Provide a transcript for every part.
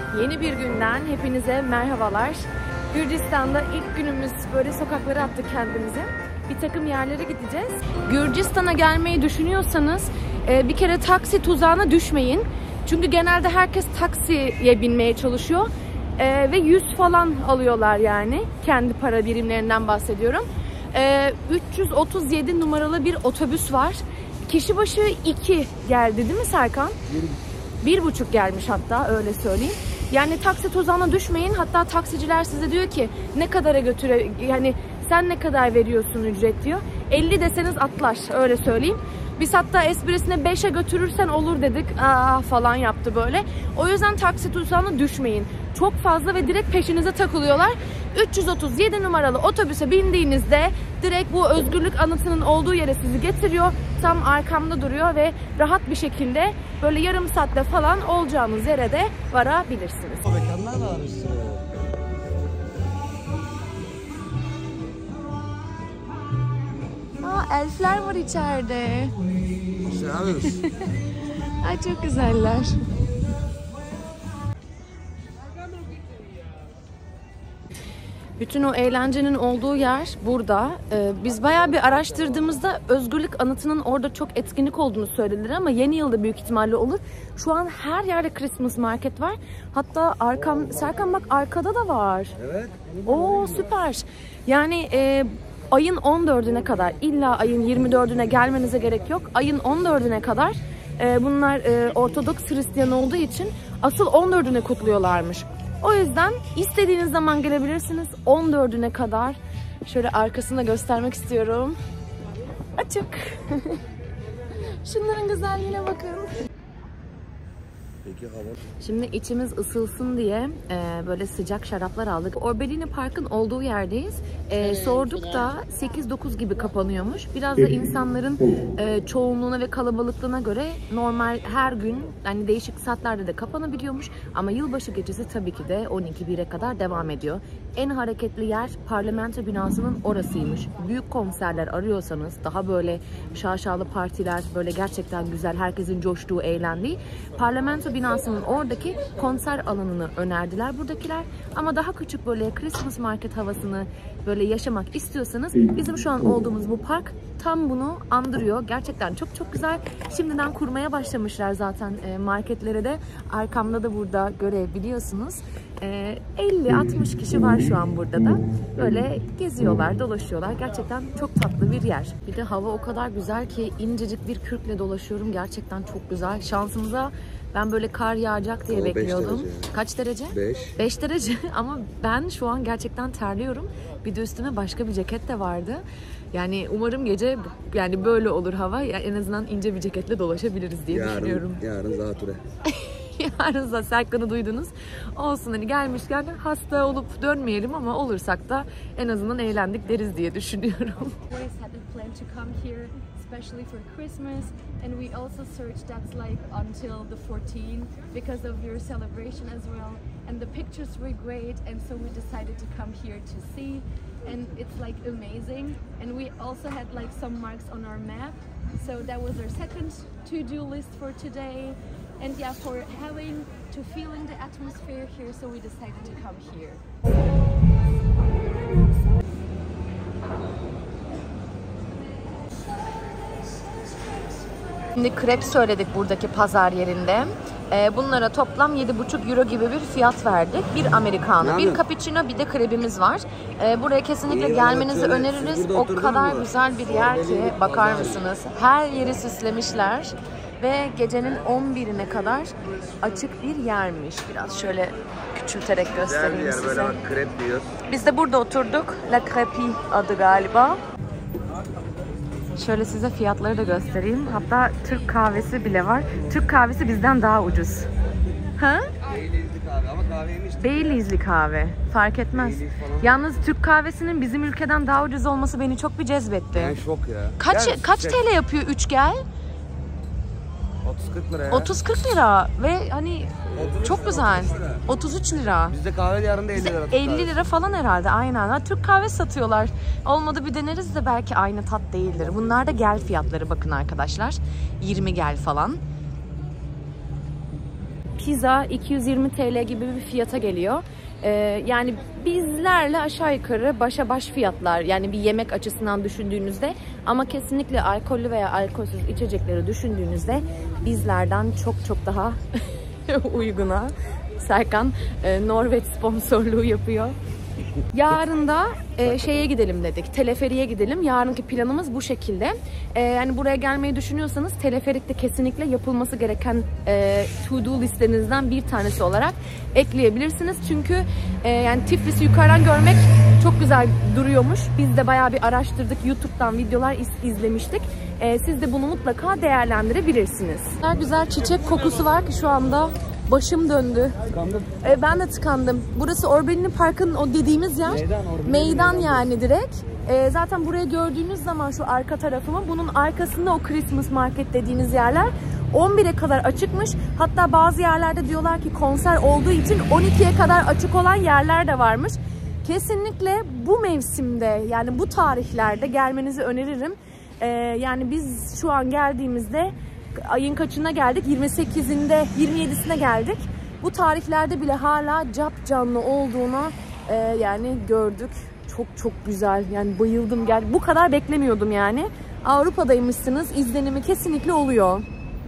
Yeni bir günden hepinize merhabalar. Gürcistan'da ilk günümüz, böyle sokaklara attık kendimize. Bir takım yerlere gideceğiz. Gürcistan'a gelmeyi düşünüyorsanız bir kere taksi tuzağına düşmeyin. Çünkü genelde herkes taksiye binmeye çalışıyor. Ve 100 falan alıyorlar yani. Kendi para birimlerinden bahsediyorum. 337 numaralı bir otobüs var. Kişi başı 2 geldi değil mi Serkan? 1,5 gelmiş hatta, öyle söyleyeyim. Yani taksi tuzağına düşmeyin. Hatta taksiciler size diyor ki ne kadara götüre, yani sen ne kadar veriyorsun ücret diyor. 50 deseniz atlar, öyle söyleyeyim. Biz hatta esprisine 5'e götürürsen olur dedik. Aa falan yaptı böyle. O yüzden taksi tuzağına düşmeyin. Çok fazla ve direkt peşinize takılıyorlar. 337 numaralı otobüse bindiğinizde direkt bu özgürlük anıtının olduğu yere sizi getiriyor. Tam arkamda duruyor ve rahat bir şekilde böyle yarım saatte falan olacağınız yere de varabilirsiniz. Mekanlar da var işte. Aa, elfler var içeride. İşte alırız. Ay çok güzeller. Bütün o eğlencenin olduğu yer burada. Biz bayağı bir araştırdığımızda özgürlük anıtının orada çok etkinlik olduğunu söylediler ama yeni yılda büyük ihtimalle olur. Şu an her yerde Christmas market var. Hatta Serkan bak arkada da var. Evet. Oo süper. Yani ayın 14'üne kadar, illa ayın 24'üne gelmenize gerek yok. Ayın 14'üne kadar bunlar Ortodoks Hristiyan olduğu için asıl 14'üne kutluyorlarmış. O yüzden istediğiniz zaman gelebilirsiniz. 14'üne kadar. Şöyle arkasını da göstermek istiyorum. Açık. Şunların güzelliğine bakın. Peki hava. Şimdi içimiz ısılsın diye böyle sıcak şaraplar aldık. Orbelini Park'ın olduğu yerdeyiz. Sorduk da 8-9 gibi kapanıyormuş. Biraz da insanların çoğunluğuna ve kalabalıklığına göre normal her gün yani değişik saatlerde de kapanabiliyormuş. Ama yılbaşı gecesi tabii ki de 12-1'e kadar devam ediyor. En hareketli yer parlamento binasının orasıymış. Büyük konserler arıyorsanız, daha böyle şaşalı partiler, böyle gerçekten güzel, herkesin coştuğu, eğlendiği parlamento binasının oradaki konser alanını önerdiler buradakiler. Ama daha küçük böyle Christmas market havasını böyle yaşamak istiyorsanız bizim şu an olduğumuz bu park tam bunu andırıyor. Gerçekten çok çok güzel. Şimdiden kurmaya başlamışlar zaten marketlere de. Arkamda da burada görebiliyorsunuz. 50-60 kişi var şu an burada da. Böyle geziyorlar, dolaşıyorlar. Gerçekten çok tatlı bir yer. Bir de hava o kadar güzel ki incecik bir kürkle dolaşıyorum. Gerçekten çok güzel. Şansımıza ben böyle kar yağacak diye bekliyordum. Derece. Kaç derece? 5. 5 derece ama ben şu an gerçekten terliyorum. Bir de üstüme başka bir ceket de vardı. Yani umarım gece yani böyle olur hava. Yani en azından ince bir ceketle dolaşabiliriz diye düşünüyorum. Yarın zatüre. Yarın da Serkan'ı duydunuz. Olsun hani gelmişken hasta olup dönmeyelim ama olursak da en azından eğlendik deriz diye düşünüyorum. Especially for Christmas, and we also searched that's like until the 14th because of your celebration as well, and the pictures were great, and so we decided to come here to see, and it's like amazing. And we also had like some marks on our map, so that was our second to-do list for today. And yeah, for having to feeling the atmosphere here, so we decided to come here. Şimdi krep söyledik buradaki pazar yerinde. Bunlara toplam 7,5 euro gibi bir fiyat verdik. Bir americano, bir cappuccino, bir de krebimiz var. Buraya kesinlikle gelmenizi öneririz. O kadar güzel bir yer ki bakar mısınız? Her yeri süslemişler. Ve gecenin 11'ine kadar açık bir yermiş. Biraz şöyle küçülterek göstereyim size. Böyle krep diyor. Biz de burada oturduk. La Crêpie adı galiba. Şöyle size fiyatları da göstereyim. Hatta Türk kahvesi bile var. Türk kahvesi bizden daha ucuz. Ha? Baileys'li kahve ama kahve yemiştim. Baileys'li kahve. Fark etmez. Yalnız Türk kahvesinin bizim ülkeden daha ucuz olması beni çok bir cezbetti. Ben şok ya. Kaç TL yapıyor 3 gel? 30-40 lira ya. 30-40 lira ve hani 33 çok lira, güzel. 33 33 lira. lira. Bizde kahve yarında 50 lira. 50 lira falan herhalde, aynen. Ha, Türk kahve satıyorlar. Olmadı bir deneriz de belki aynı tat değildir. Bunlar da gel fiyatları bakın arkadaşlar. 20 gel falan. pizza 220 TL gibi bir fiyata geliyor. Yani bizlerle aşağı yukarı başa baş fiyatlar, yani bir yemek açısından düşündüğünüzde, ama kesinlikle alkollü veya alkolsüz içecekleri düşündüğünüzde bizlerden çok çok daha uyguna. Serkan Norveç sponsorluğu yapıyor. Yarın da şeye gidelim dedik. Teleferiğe gidelim. Yarınki planımız bu şekilde. Yani buraya gelmeyi düşünüyorsanız teleferikte kesinlikle yapılması gereken to-do listenizden bir tanesi olarak ekleyebilirsiniz. Çünkü yani Tiflis'i yukarıdan görmek çok güzel duruyormuş. Biz de bayağı bir araştırdık. YouTube'dan videolar izlemiştik. Siz de bunu mutlaka değerlendirebilirsiniz. Güzel güzel çiçek kokusu var ki şu anda başım döndü. Tıkandım. Ben de tıkandım. Burası Orbelini Park'ın o dediğimiz yer. Meydan yani direkt. Zaten burayı gördüğünüz zaman şu arka tarafımı, bunun arkasında o Christmas Market dediğiniz yerler 11'e kadar açıkmış. Hatta bazı yerlerde diyorlar ki konser olduğu için 12'ye kadar açık olan yerler de varmış. Kesinlikle bu mevsimde, yani bu tarihlerde gelmenizi öneririm. Yani biz şu an geldiğimizde ayın kaçına geldik? 28'inde, 27'sine geldik. Bu tarihlerde bile hala cap canlı olduğunu yani gördük. Çok çok güzel. Yani bayıldım. Bu kadar beklemiyordum yani. Avrupa'daymışsınız. İzlenimi kesinlikle oluyor.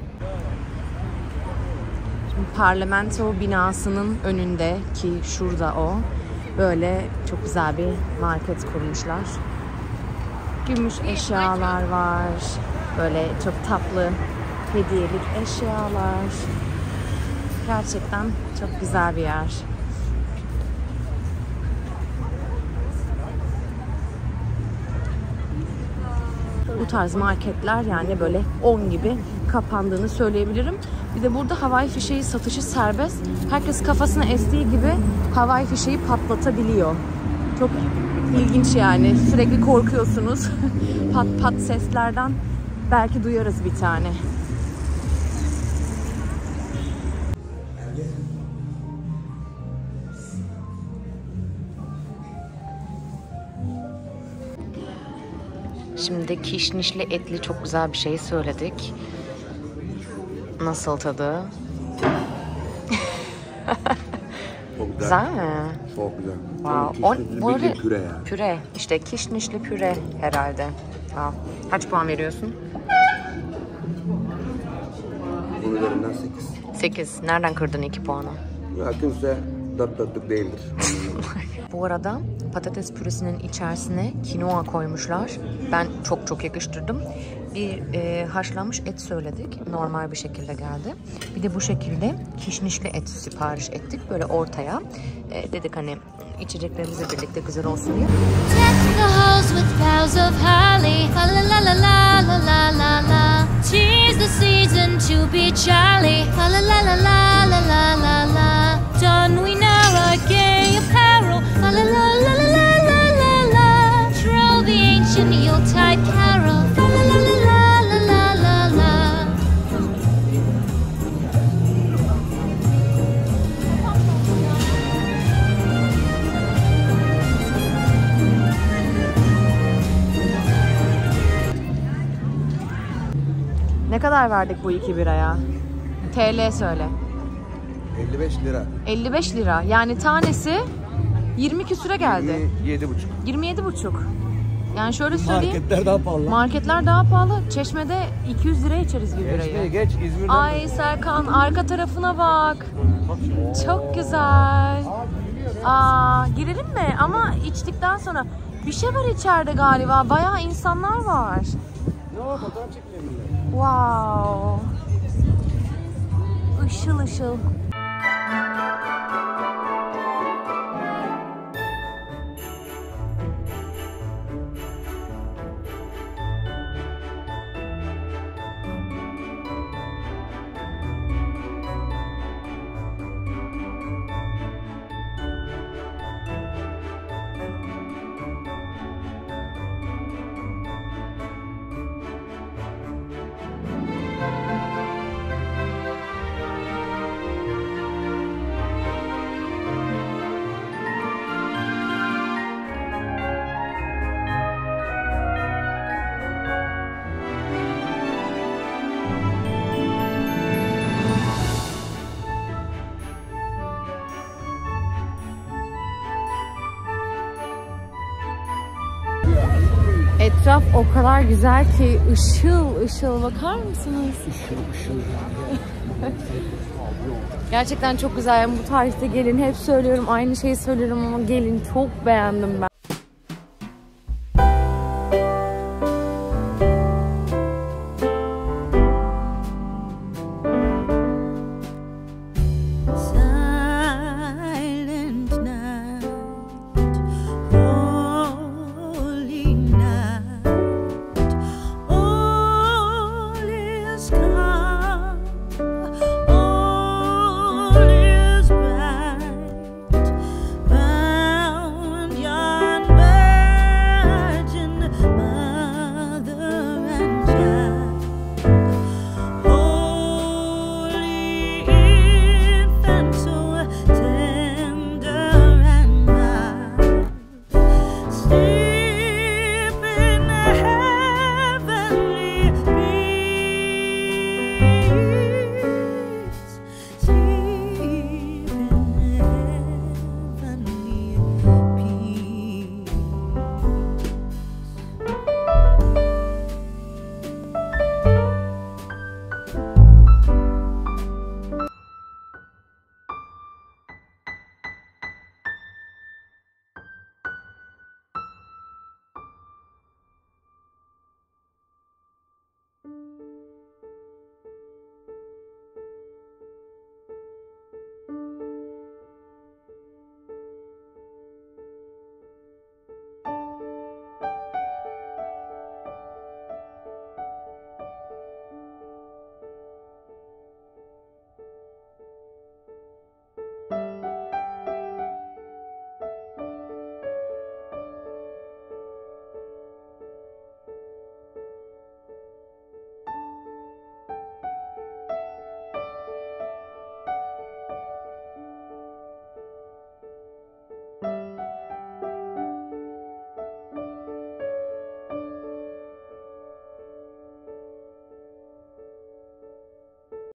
Şimdi parlamento binasının önünde, ki şurada o, böyle çok güzel bir market kurmuşlar. Gümüş eşyalar var. Böyle çok tatlı hediyelik eşyalar. Gerçekten çok güzel bir yer. Bu tarz marketler yani böyle 10 gibi kapandığını söyleyebilirim. Bir de burada havai fişeği satışı serbest. Herkes kafasına estiği gibi havai fişeği patlatabiliyor. Çok ilginç yani. Sürekli korkuyorsunuz. Pat pat seslerden belki duyarız bir tane. Şimdi kişnişli etli çok güzel bir şey söyledik. Nasıl tadı? Çok güzel mi? Çok güzel. Wow. Bu arada püre yani. Püre. İşte kişnişli püre herhalde. Wow. Kaç puan veriyorsun? Bunun üzerinden 8. 8. Nereden kırdın 2 puanı? Ya kimse dört dörtlük değildir. Bu arada patates püresinin içerisine kinoa koymuşlar. Ben çok çok yakıştırdım. Bir haşlanmış et söyledik. Normal bir şekilde geldi. Bir de bu şekilde kişnişli et sipariş ettik. Böyle ortaya. Dedik hani içeceklerimizle birlikte güzel olsun diye. Don we know our gay apparel, la la la la la la la la. Troll the ancient Yuletide carol, la la la la la la la. Ne kadar verdik bu 2 biraya? TL söyle. 55 lira. 55 lira. Yani tanesi 20 küsüre geldi. 27,5. 27,5. Yani şöyle söyleyeyim. Marketler daha pahalı. Marketler daha pahalı. Çeşme'de 200 liraya içeriz bir birayı. Geç İzmir'den. Ay Serkan, arka tarafına bak. Çok güzel. Girelim mi? Ama içtikten sonra bir şey var içeride galiba. Bayağı insanlar var. Yok, fotoğraf çekilelim. Wow. Işıl ışıl. Etraf o kadar güzel ki ışıl ışıl, bakar mısınız? Işıl. Gerçekten çok güzel. Yani bu tarihte gelin, hep söylüyorum, aynı şeyi söylüyorum ama gelin, çok beğendim ben.